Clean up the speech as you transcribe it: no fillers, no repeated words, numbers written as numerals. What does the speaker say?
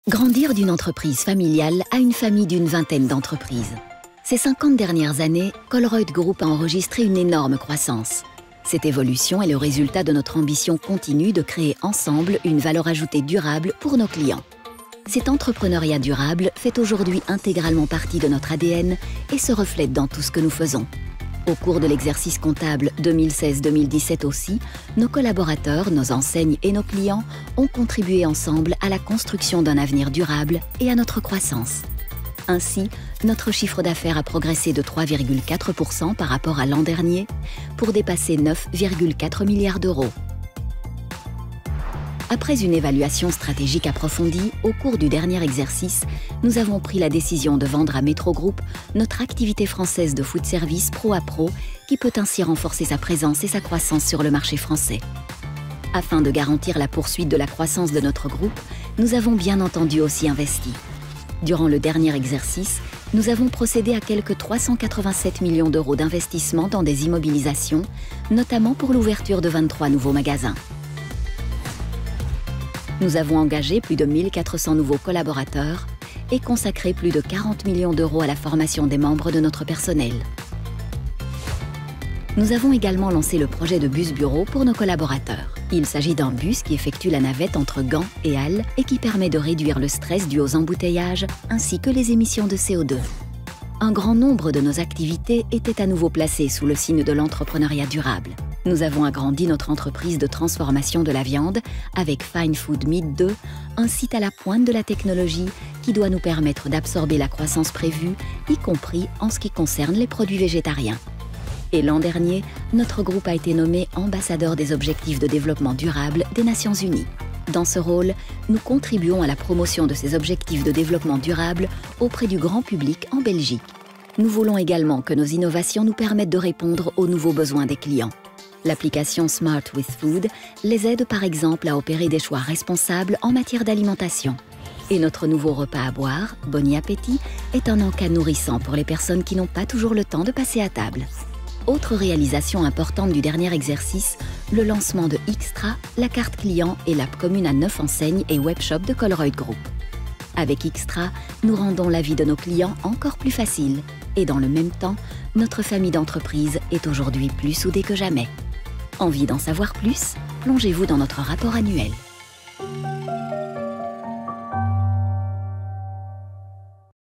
Grandir d'une entreprise familiale à une famille d'une vingtaine d'entreprises. Ces 50 dernières années, Colruyt Group a enregistré une énorme croissance. Cette évolution est le résultat de notre ambition continue de créer ensemble une valeur ajoutée durable pour nos clients. Cet entrepreneuriat durable fait aujourd'hui intégralement partie de notre ADN et se reflète dans tout ce que nous faisons. Au cours de l'exercice comptable 2016-2017 aussi, nos collaborateurs, nos enseignes et nos clients ont contribué ensemble à la construction d'un avenir durable et à notre croissance. Ainsi, notre chiffre d'affaires a progressé de 3,4% par rapport à l'an dernier pour dépasser 9,4 milliards d'euros. Après une évaluation stratégique approfondie, au cours du dernier exercice, nous avons pris la décision de vendre à Metro Group notre activité française de food service pro à pro qui peut ainsi renforcer sa présence et sa croissance sur le marché français. Afin de garantir la poursuite de la croissance de notre groupe, nous avons bien entendu aussi investi. Durant le dernier exercice, nous avons procédé à quelques 387 millions d'euros d'investissement dans des immobilisations, notamment pour l'ouverture de 23 nouveaux magasins. Nous avons engagé plus de 1400 nouveaux collaborateurs et consacré plus de 40 millions d'euros à la formation des membres de notre personnel. Nous avons également lancé le projet de bus bureau pour nos collaborateurs. Il s'agit d'un bus qui effectue la navette entre Gand et Halle et qui permet de réduire le stress dû aux embouteillages ainsi que les émissions de CO2. Un grand nombre de nos activités étaient à nouveau placées sous le signe de l'entrepreneuriat durable. Nous avons agrandi notre entreprise de transformation de la viande avec Fine Food Meat 2, un site à la pointe de la technologie qui doit nous permettre d'absorber la croissance prévue, y compris en ce qui concerne les produits végétariens. Et l'an dernier, notre groupe a été nommé ambassadeur des objectifs de développement durable des Nations Unies. Dans ce rôle, nous contribuons à la promotion de ces objectifs de développement durable auprès du grand public en Belgique. Nous voulons également que nos innovations nous permettent de répondre aux nouveaux besoins des clients. L'application Smart with Food les aide par exemple à opérer des choix responsables en matière d'alimentation. Et notre nouveau repas à boire, Boni Appétit, est un encas nourrissant pour les personnes qui n'ont pas toujours le temps de passer à table. Autre réalisation importante du dernier exercice, le lancement de Xtra, la carte client et l'app commune à 9 enseignes et webshops de Colruyt Group. Avec Xtra, nous rendons la vie de nos clients encore plus facile. Et dans le même temps, notre famille d'entreprises est aujourd'hui plus soudée que jamais. Envie d'en savoir plus? Plongez-vous dans notre rapport annuel.